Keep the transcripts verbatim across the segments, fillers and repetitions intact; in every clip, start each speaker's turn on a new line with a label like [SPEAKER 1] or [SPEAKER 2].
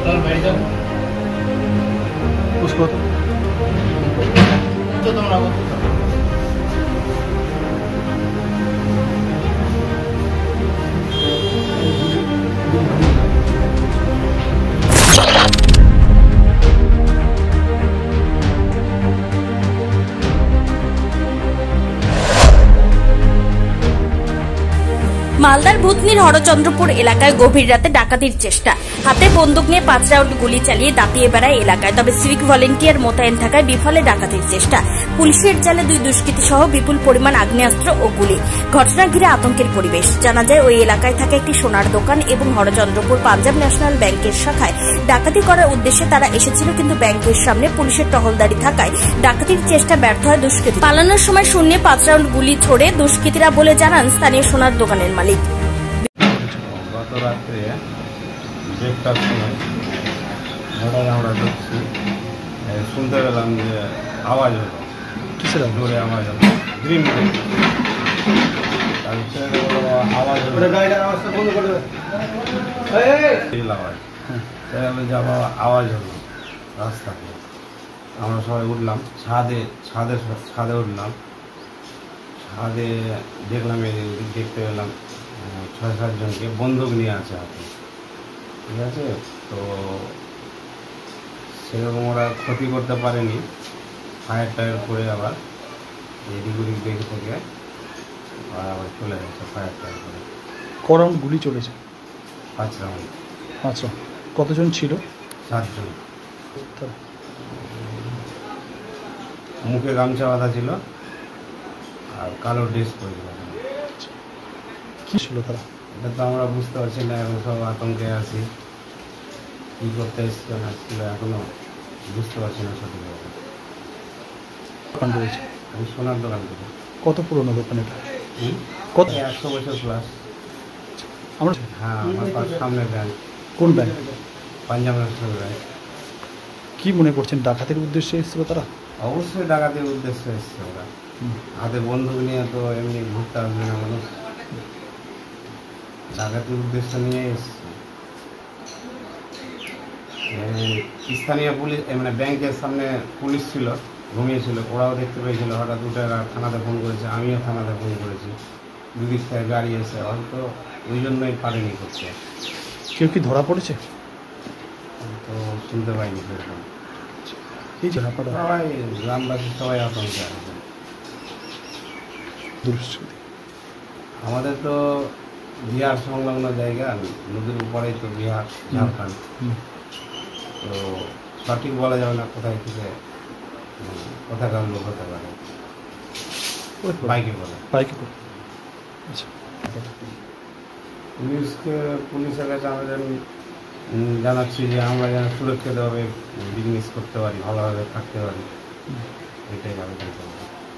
[SPEAKER 1] उसको तो तुम लोग
[SPEAKER 2] মালদার ভূতনির হরচন্দ্রপুর এলাকায় গভীর রাতে ডাকাতির চেষ্টা। হাতে বন্দুক নিয়ে পাঁচ রাউন্ড গুলি চালিয়ে দাপিয়ে বেড়ায় এলাকায়। তবে সিভিক ভলেন্টিয়ার মোতায়েন থাকায় বিফলে ডাকাতির চেষ্টা। পুলিশের জালে দুই দুষ্কৃতী সহ বিপুল পরিমাণ আগ্নেয়াস্ত্র ও গুলি। ঘটনা ঘিরে আতঙ্কের পরিবেশ। জানা যায় ওই এলাকায় থাকা একটি সোনার দোকান এবং হরচন্দ্রপুর পাঞ্জাব ন্যাশনাল ব্যাংকের শাখায় ডাকাতি করার উদ্দেশ্যে তারা এসেছিল, কিন্তু ব্যাংকের সামনে পুলিশের টহলদারি থাকায় ডাকাতির চেষ্টা ব্যর্থ হয় দুষ্কৃতী। পালানোর সময় শূন্যে পাঁচ রাউন্ড গুলি ছোড়ে দুষ্কৃতীরা বলে জানান স্থানীয় সোনার দোকানের মালিক।
[SPEAKER 3] গত রাত্রে দেড়টার সময় হঠাৎ আমরা ঢুকছি, শুনতে পেলাম যে আওয়াজ হলো, কিসের জোরে আওয়াজ হলো, গ্রিম আওয়াজ হলো, আওয়াজ আওয়াজ হলো রাস্তাতে। আমরা সবাই উঠলাম ছাদে, ছাদে ছাদে উঠলাম। ছাদে দেখলাম, এদিক দেখতে পেলাম ছয় সাতজনকে বন্দুক নিয়ে আছে হাতে, ঠিক আছে। তো সেরকম ওরা ক্ষতি করতে পারেনি, ফায়ার টায়ার করে আবার এদিক ওদিক দেখে থেকে আর আবার চলে গেছে ফায়ার টায়ার করে।
[SPEAKER 1] ক রাউন্ড গুলি চলেছে?
[SPEAKER 3] পাঁচ রাউন্ড।
[SPEAKER 1] পাঁচ রাউন্ড। কতজন ছিল?
[SPEAKER 3] সাতজন। মুখে গামছা বাঁধা ছিল আর কালো ড্রেস পরেছিল।
[SPEAKER 1] কি ছিল তারা?
[SPEAKER 3] এটা তো আমরা বুঝতে পারছি না, এখন সব আতঙ্কে আছি, কী করতে এসছিল না ছিল এখনো বুঝতে পারছি না সঠিকভাবে।
[SPEAKER 1] দোকান রয়েছে?
[SPEAKER 3] আমি সোনার দোকান থেকে।
[SPEAKER 1] কত পুরোনো দোকান এটা?
[SPEAKER 3] কত? একশো বছর প্লাস।
[SPEAKER 1] আমরা
[SPEAKER 3] হ্যাঁ, আমার সামনে ব্যাংক।
[SPEAKER 1] কোন ব্যাংক?
[SPEAKER 3] Punjab national bank.
[SPEAKER 1] কি মনে করছেন, ডাকাতির উদ্দেশ্যে এসেছিল তারা?
[SPEAKER 3] অবশ্যই ডাকাতির উদ্দেশ্যে এসছে ওরা। হাতে বন্দুক নিয়ে তো এমনি ঘুরতে আসবে না মানুষ, ডাকাতির উদ্দেশ্য নিয়ে এসছে। স্থানীয় পুলিশ, মানে ব্যাংকের সামনে পুলিশ ছিল, ঘুমিয়েছিল, ওরাও দেখতে পেয়েছিল। হঠাৎ উঠে থানাতে ফোন করেছে, আমিও থানাতে ফোন করেছি। দুদিক থেকে গাড়ি এসে হয়তো ওই জন্যই পারেনি করতে।
[SPEAKER 1] কেউ কি ধরা পড়েছে?
[SPEAKER 3] তো শুনতে পাইনি সেরকম।
[SPEAKER 1] সবাই
[SPEAKER 3] গ্রামবাসী সবাই আতঙ্কে আছে। আমাদের তো বিহার সংলগ্ন জায়গা, নদীর উপরেই তো বিহার ঝাড়খণ্ড। তো সঠিক বলা যাবে না কোথায় থেকে কোথাকার লোক হতে পারে। বাইকে করে
[SPEAKER 1] বাইকে করে আচ্ছা।
[SPEAKER 3] পুলিশকে পুলিশের কাছে আমাদের জানাচ্ছি যে আমরা যেন সুরক্ষিতভাবে বিজনেস করতে পারি, ভালোভাবে থাকতে পারি, এটাই আবেদন করব।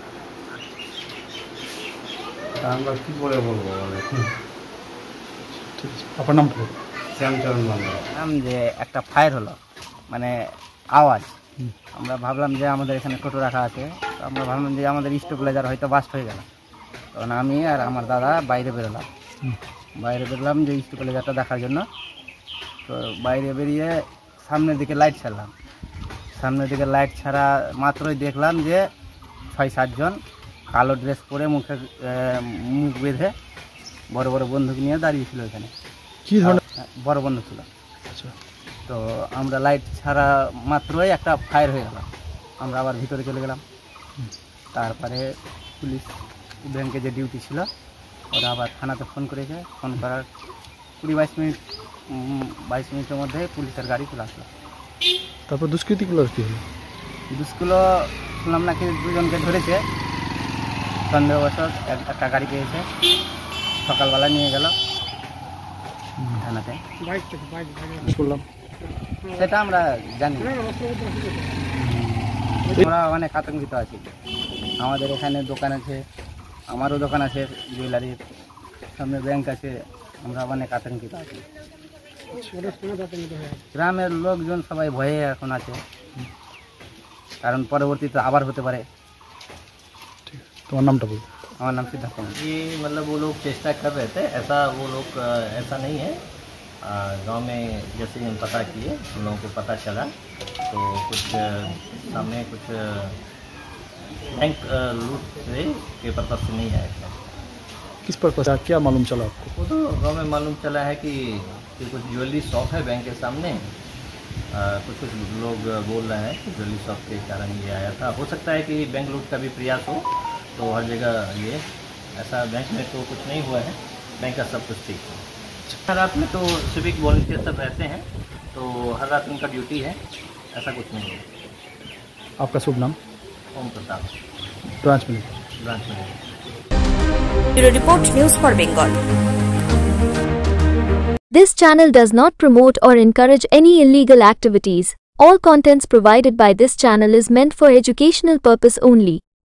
[SPEAKER 3] তা আমরা কী করে বলবো বলে?
[SPEAKER 1] ঠিক আছে, আপনার নামটা বলুন।
[SPEAKER 3] শ্যামচরণ মন্ডল।
[SPEAKER 4] নাম যে একটা ফায়ার হলো, মানে আওয়াজ। আমরা ভাবলাম যে আমাদের এখানে টোটো রাখা আছে, তো আমরা ভাবলাম যে আমাদের স্টেবিলাইজার হয়তো বাস্ট হয়ে গেল। তখন আমি আর আমার দাদা বাইরে বেরোলাম বাইরে বেরোলাম যে স্টেবিলাইজারটা দেখার জন্য। তো বাইরে বেরিয়ে সামনের দিকে লাইট ছাড়লাম। সামনের দিকে লাইট ছাড়া মাত্রই দেখলাম যে ছয় সাতজন কালো ড্রেস পরে, মুখে মুখ বেঁধে বড় বড় বন্দুক নিয়ে দাঁড়িয়েছিল এখানে।
[SPEAKER 1] কী ধরনের?
[SPEAKER 4] বড় বন্দুক ছিল।
[SPEAKER 1] আচ্ছা।
[SPEAKER 4] তো আমরা লাইট ছাড়া মাত্রই একটা ফায়ার হয়ে গেল। আমরা আবার ভিতরে চলে গেলাম। তারপরে পুলিশ ব্যাংকে যে ডিউটি ছিল ওরা আবার থানাতে ফোন করেছে। ফোন করার কুড়ি বাইশ মিনিট বাইশ মিনিটের মধ্যে পুলিশের গাড়ি চলে আসলো।
[SPEAKER 1] তারপর দুষ্কৃতীগুলো কী হলো?
[SPEAKER 4] দুষ্কৃতীগুলো শুনলাম নাকি দুজনকে ধরেছে সন্দেহবশত, একটা গাড়ি পেয়েছে, সকালবেলা নিয়ে গেল থানাতে।
[SPEAKER 1] শুনলাম
[SPEAKER 4] সেটা আমরা জানি। আমরা অনেক আতঙ্কিত আছি। আমাদের এখানে দোকান আছে, আমারও দোকান আছে জুয়েলারির, সামনে ব্যাংক আছে। আমরা অনেক আতঙ্কিত আছি। গ্রামের লোকজন সবাই ভয়ে এখন আছে, কারণ পরবর্তীতে আবার হতে পারে।
[SPEAKER 1] তোমার নামটা বলুন।
[SPEAKER 4] আমার नाम सिद्धार्थ।
[SPEAKER 5] ये मतलब वो लोग चेष्टा कर रहे थे, ऐसा वो लोग ऐसा नहीं है। और गांव में जैसे ही हम पता किए, हम लोगों को पता चला तो कुछ अ, सामने कुछ अ, बैंक अ, लूट से के पर्पज से नहीं आया था।
[SPEAKER 1] किस पर्पज से, क्या मालूम चला आपको?
[SPEAKER 5] वो तो गांव में मालूम चला है कि, कि कुछ ज्वेलरी शॉप है बैंक के सामने। आ, कुछ कुछ लोग बोल रहे हैं कि ज्वेलरी शॉप के कारण ये आया था। हो सकता है कि बैंक लूट का भी प्रयास हो, तो हर जगह ये ऐसा बैंक में तो कुछ नहीं हुआ है, बैंक का सब कुछ ठीक है। रात में तो सिविक वॉलंटियर सब रहते हैं, तो हर रात उनका ड्यूटी है, ऐसा कुछ नहीं है।
[SPEAKER 1] आपका शुभ नाम?
[SPEAKER 5] Om Pratap,
[SPEAKER 1] branch manager.
[SPEAKER 5] Branch manager.
[SPEAKER 2] Bureau report, news for Bengal.
[SPEAKER 6] This channel does not promote or encourage any illegal activities. All contents provided by this channel is meant for educational purpose only.